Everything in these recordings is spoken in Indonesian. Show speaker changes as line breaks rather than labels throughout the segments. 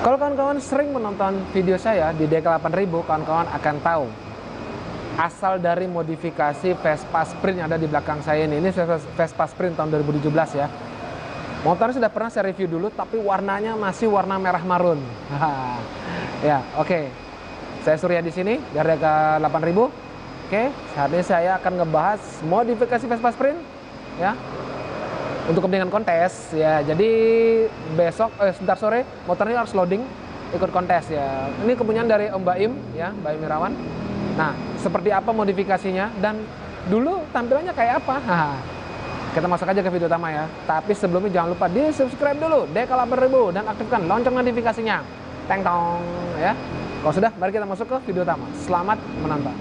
Kalau kawan-kawan sering menonton video saya di DK8000, kawan-kawan akan tahu asal dari modifikasi Vespa Sprint yang ada di belakang saya ini. Ini Vespa Sprint tahun 2017 ya. Motornya sudah pernah saya review dulu, tapi warnanya masih warna merah marun. Ya, oke. Saya Surya di sini dari DK8000. Oke, saat ini saya akan ngebahas modifikasi Vespa Sprint ya. Untuk kepentingan kontes ya, jadi besok sebentar sore motornya harus loading ikut kontes ya. Ini kepunyaan dari Om Baim ya, Baim Irawan. Nah, seperti apa modifikasinya dan dulu tampilannya kayak apa? Kita masuk aja ke video utama ya. Tapi sebelumnya jangan lupa di subscribe dulu DK8000 dan aktifkan lonceng notifikasinya. Teng tong ya. Kalau sudah, mari kita masuk ke video utama. Selamat menonton.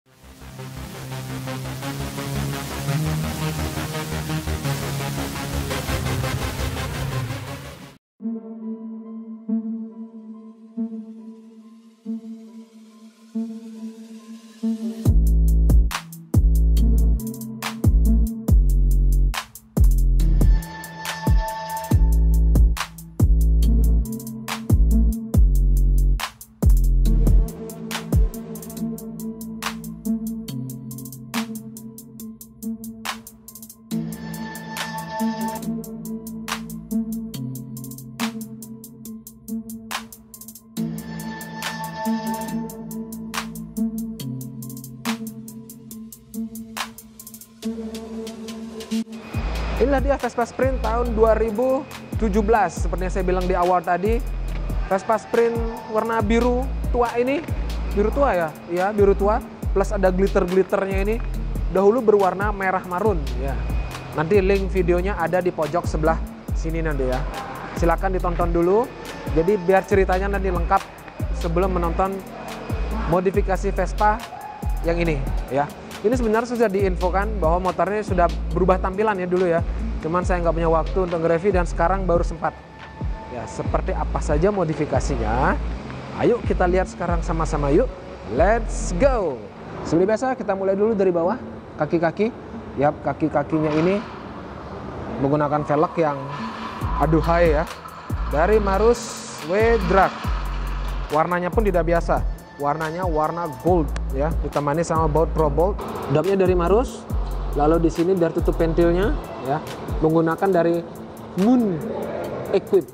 Inilah dia Vespa Sprint tahun 2017. Seperti yang saya bilang di awal tadi, Vespa Sprint warna biru tua ini, biru tua ya, iya biru tua, plus ada glitter-glitternya ini. Dahulu berwarna merah marun ya. Nanti link videonya ada di pojok sebelah sini nanti ya. Silakan ditonton dulu. Jadi biar ceritanya nanti lengkap sebelum menonton modifikasi Vespa yang ini ya. Ini sebenarnya sudah diinfokan bahwa motornya sudah berubah tampilan ya dulu ya. Cuman saya nggak punya waktu untuk nge-review dan sekarang baru sempat. Ya, seperti apa saja modifikasinya? Ayo kita lihat sekarang sama-sama yuk. Let's go. Seperti biasa kita mulai dulu dari bawah, kaki-kaki. Yap, kaki-kakinya ini menggunakan velg yang aduhai ya. Dari Marus W-Drag. Warnanya pun tidak biasa. Warnanya warna gold ya, ditemani sama baut Pro Bolt. Damnya dari Marus. Lalu di sini dari tutup ventilnya ya, menggunakan dari Moon Equip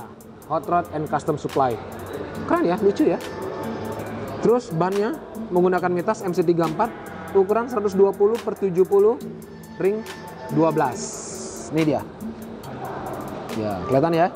Hot Rod and Custom Supply. Keren ya, lucu ya. Terus bannya menggunakan mitas MC34 ukuran 120/70 ring 12. Ini dia. Ya, kelihatan ya.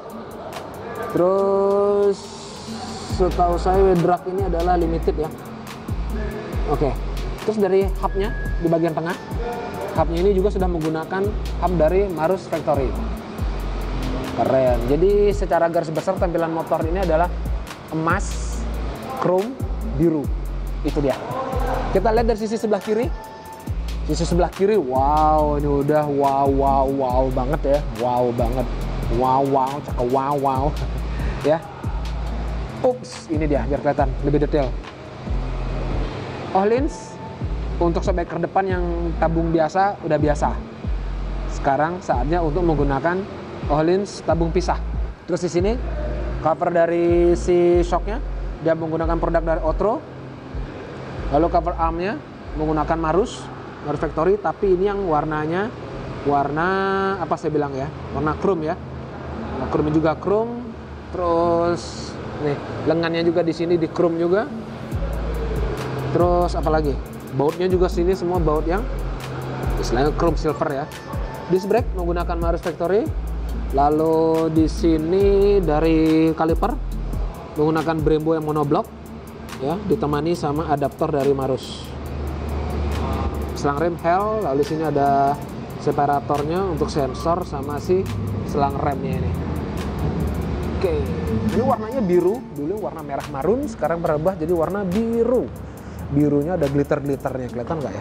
Terus setahu saya W-Drag ini adalah limited ya. Oke. Terus dari hubnya di bagian tengah, hubnya ini juga sudah menggunakan hub dari Marus Factory. Keren. Jadi secara garis besar tampilan motor ini adalah emas, chrome, biru. Itu dia. Kita lihat dari sisi sebelah kiri. Sisi sebelah kiri, wow, ini udah wow banget ya. Wow banget. Wow, cakep wow. Ya. Ups, ini dia biar kelihatan lebih detail. Ohlins untuk shockbreaker depan yang tabung biasa udah biasa. Sekarang saatnya untuk menggunakan Ohlins tabung pisah. Terus di sini cover dari si shocknya dia menggunakan produk dari Otro. Lalu cover armnya menggunakan Marus Factory, tapi ini yang warnanya warna apa saya bilang ya? Warna chrome ya. Nah, chrome juga chrome. Terus nih, lengannya juga di sini di chrome juga. Terus apa lagi? Bautnya juga sini semua baut yang istilahnya chrome silver ya. Disc brake menggunakan Marus Factory. Lalu di sini dari kaliper menggunakan Brembo yang monoblock ya, ditemani sama adaptor dari Marus. Selang rem Hell, lalu di sini ada separatornya untuk sensor sama si selang remnya ini. Oke, ini warnanya biru, dulu warna merah marun, sekarang berubah jadi warna biru. Birunya ada glitter-glitternya, kelihatan nggak ya?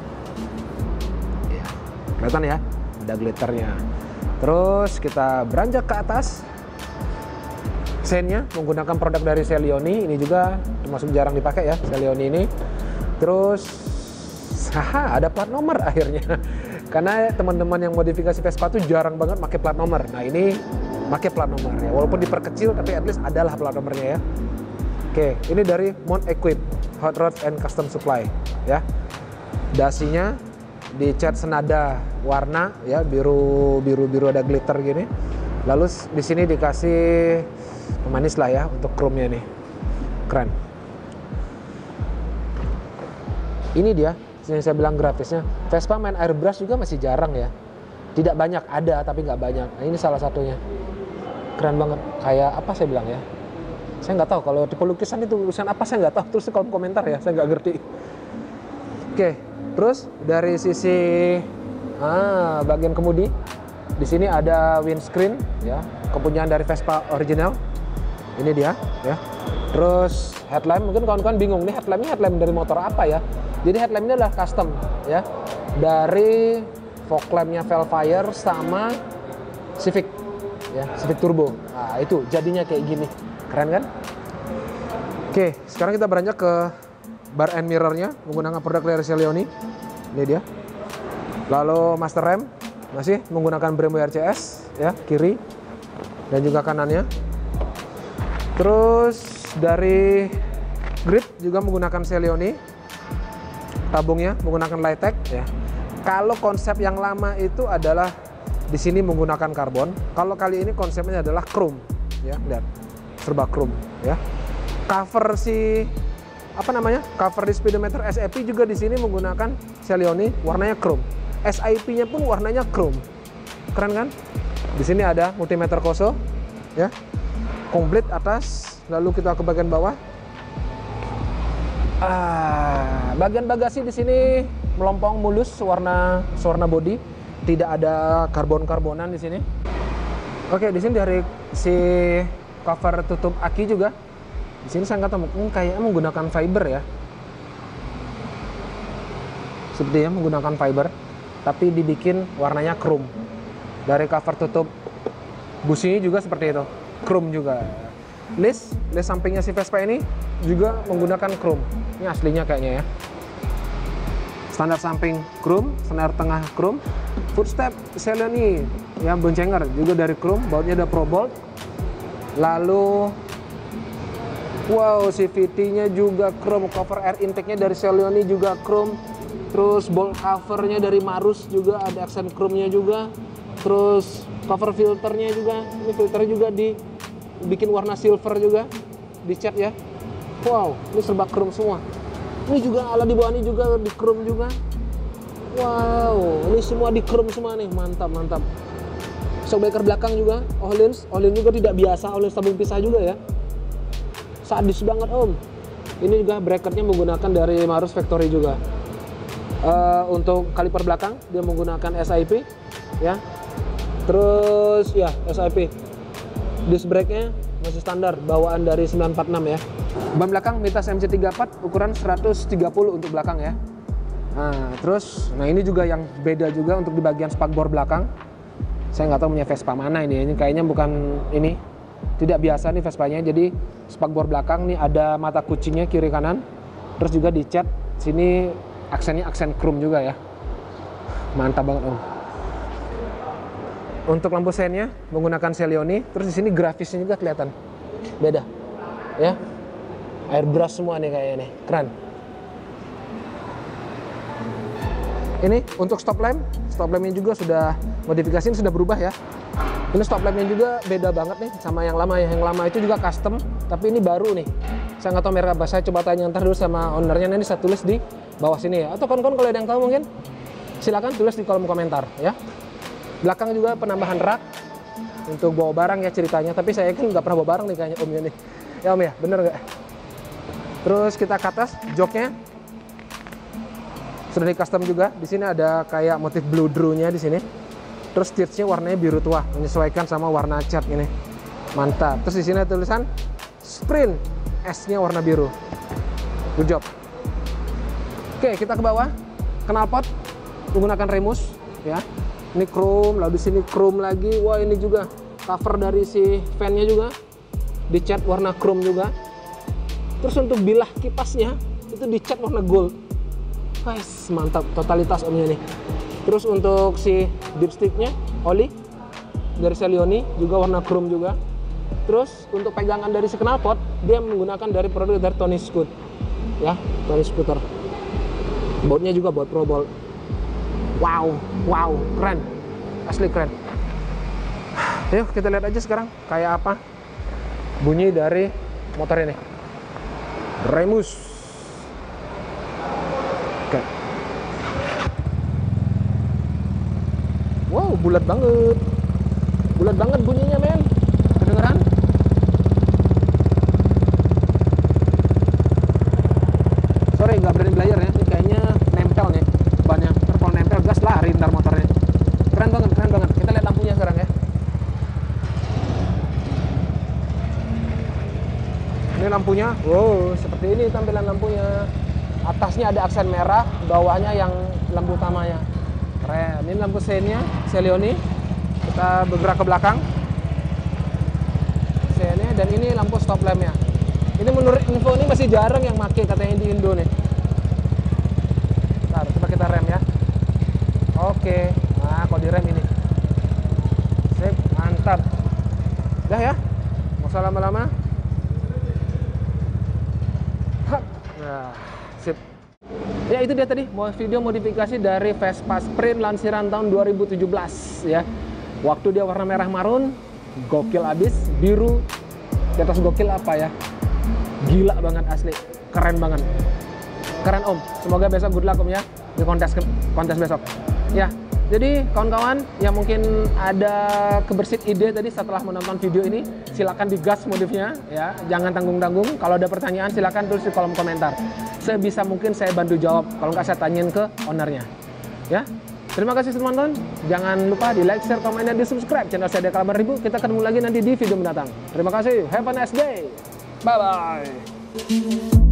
Iya, kelihatan ya, ada glitternya. Terus kita beranjak ke atas. Sennya menggunakan produk dari Celioni, ini juga termasuk jarang dipakai ya, Celioni ini. Terus, ada plat nomor akhirnya. Karena teman-teman yang modifikasi Vespa tuh jarang banget pakai plat nomor. Nah ini pakai plat nomor ya. Walaupun diperkecil tapi at least adalah plat nomornya ya. Oke, ini dari Mount Equip Hot Rods and Custom Supply ya. Dasinya dicat senada warna ya, biru ada glitter gini. Lalu di sini dikasih pemanis lah ya untuk chrome-nya nih. Keren. Ini dia yang saya bilang grafisnya. Vespa main airbrush juga masih jarang ya. Tidak banyak, ada tapi nggak banyak. Nah, ini salah satunya. Keren banget. Kayak apa saya bilang ya? Saya nggak tahu kalau tipe lukisan itu lukisan apa, saya nggak tahu. Terus di kolom komentar ya, saya nggak ngerti. Oke, terus dari sisi bagian kemudi, di sini ada windscreen ya, kepunyaan dari Vespa original. Ini dia ya. Terus headlamp, mungkin kawan-kawan bingung nih headlamp dari motor apa ya? Jadi headlamp ini adalah custom ya, dari fog lampnya Velfire sama Civic ya, Civic Turbo. Nah itu jadinya kayak gini, keren kan? Oke, sekarang kita beranjak ke bar and mirrornya menggunakan produk dari Celeoni. Ini dia. Lalu master rem masih menggunakan Brembo RCS ya, kiri dan juga kanannya. Terus dari grip juga menggunakan Celeoni. Tabungnya menggunakan Lightech ya. Kalau konsep yang lama itu adalah di sini menggunakan karbon. Kalau kali ini konsepnya adalah chrome ya, lihat serba chrome ya. Cover cover di speedometer SAP juga di sini menggunakan Celeoni, warnanya chrome. SIP-nya pun warnanya chrome. Keren kan? Di sini ada multimeter Koso ya. Komplit atas, lalu kita ke bagian bawah. Bagian bagasi di sini melompong mulus warna body, tidak ada karbon-karbonan di sini. Oke, di sini dari si cover tutup aki juga. Di sini saya nggak tahu, kayaknya menggunakan fiber ya. Sepertinya menggunakan fiber, tapi dibikin warnanya chrome. Dari cover tutup businya juga seperti itu, chrome juga. List sampingnya si Vespa ini juga menggunakan chrome. Ini aslinya kayaknya ya. Standar samping chrome, standar tengah chrome. Footstep Celeoni yang boncenger juga dari chrome, bautnya ada Pro Bolt. Lalu wow, CVT-nya juga chrome, cover air intake-nya dari Celeoni juga chrome. Terus bolt covernya dari Marus juga ada aksen chrome-nya juga. Terus cover filternya juga, ini filternya juga dibikin warna silver juga, dicat ya. Wow, ini serba chrome semua. Ini juga alat di bawah ini juga di chrome juga. Wow, ini semua di chrome semua nih, mantap. Shockbreaker belakang juga, Öhlins juga tidak biasa, Öhlins tabung pisah juga ya. Sadis banget om. Ini juga bracketnya menggunakan dari Marus Factory juga. Untuk kaliper belakang dia menggunakan SIP ya. Terus ya SIP. Disc brake-nya masih standar bawaan dari 946 ya. Ban belakang Mitas MC34 ukuran 130 untuk belakang ya. Nah ini juga yang beda juga untuk di bagian spakbor belakang. Saya nggak tahu punya Vespa mana ini kayaknya bukan ini. Tidak biasa nih Vespanya. Jadi spakbor belakang nih ada mata kucingnya kiri kanan. Terus juga dicat sini aksennya aksen chrome juga ya. Mantap banget om. Untuk lampu sennya menggunakan Celeoni. Terus di sini grafisnya juga kelihatan beda ya. Airbrush semua nih kayaknya nih, keren. Ini untuk stop lampnya juga sudah modifikasi, sudah berubah ya. Ini stop lampnya juga beda banget nih sama yang lama ya. Yang lama itu juga custom, tapi ini baru nih. Saya nggak tahu merek apa. Saya coba tanya ntar dulu sama ownernya. Nanti saya tulis di bawah sini ya. Atau kawan-kawan kalau ada yang tahu mungkin silakan tulis di kolom komentar ya. Belakang juga penambahan rak untuk bawa barang ya ceritanya. Tapi saya kan nggak pernah bawa barang nih kayaknya omnya nih. Ya om ya, bener nggak? Terus kita ke atas, joknya sudah di custom juga. Di sini ada kayak motif blue drew-nya di sini. Terus stitch-nya warnanya biru tua, menyesuaikan sama warna cat ini. Mantap. Terus di sini ada tulisan Sprint, S-nya warna biru. Good job. Oke, kita ke bawah. Knalpot menggunakan Remus ya. Ini chrome, lalu di sini chrome lagi. Wah, ini juga cover dari si fan-nya juga dicat warna chrome juga. Terus untuk bilah kipasnya itu dicat warna gold. Guys, mantap totalitas omnya nih. Terus untuk si dipsticknya oli dari Celeoni, juga warna chrome juga. Terus untuk pegangan dari si knalpot, dia menggunakan dari produk dari Tony Scoot, ya, Tony Scooter. Bautnya juga baut Pro Bolt. Wow, keren, asli keren. Yuk kita lihat aja sekarang kayak apa bunyi dari motor ini. Remus. Oke. Wow, bulat banget bunyinya, men. Kedengeran? Sorry, nggak berani belajar ya. Ini kayaknya nempel nih bannya. Ntar kalau nempel gas lari ntar motornya. Keren banget. Kita lihat lampunya sekarang ya. Ini lampunya, wow, seperti ini tampilan lampunya. Atasnya ada aksen merah, bawahnya yang lampu utamanya. Keren. Ini lampu seinnya, Celeoni. Kita bergerak ke belakang. Seinnya, dan ini lampu stop lampnya. Ini menurut info ini masih jarang yang pakai katanya di Indo nih. Bentar, coba kita rem ya. Oke, nah kalau direm ini. Sip, mantap. Udah ya, nggak usah lama-lama. Nah, sip. Ya itu dia tadi video modifikasi dari Vespa Sprint lansiran tahun 2017 ya. Waktu dia warna merah marun, gokil abis, biru di atas gokil apa ya? Gila banget asli, keren banget. Keren Om. Semoga besok good luck Om ya di kontes besok. Ya. Jadi kawan-kawan yang mungkin ada kebersit ide tadi setelah menonton video ini, silakan digas modifnya ya, jangan tanggung-tanggung. Kalau ada pertanyaan silakan tulis di kolom komentar. Sebisa mungkin saya bantu jawab. Kalau nggak saya tanyain ke ownernya. Ya. Terima kasih sudah menonton. Jangan lupa di like, share, komen, dan di subscribe channel saya Dekal Ribu. Kita ketemu lagi nanti di video mendatang. Terima kasih. Have a nice day. Bye bye.